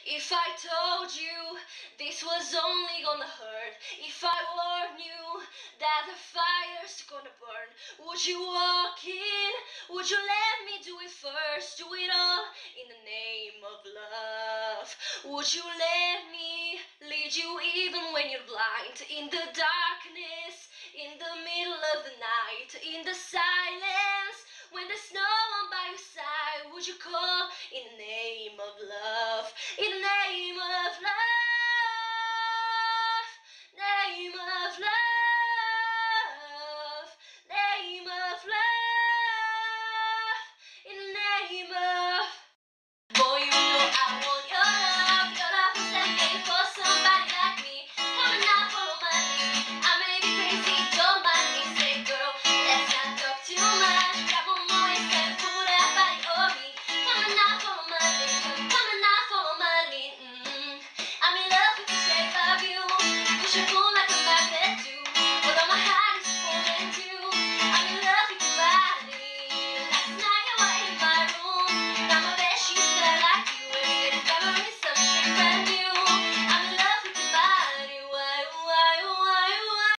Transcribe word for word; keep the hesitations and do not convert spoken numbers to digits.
If I told you this was only gonna hurt, if I warned you that the fire's gonna burn, would you walk in? Would you let me do it first? Do it all in the name of love. Would you let me lead you even when you're blind? In the darkness, in the middle of the night, in the silence, when there's no one by your side, would you call in the name of love?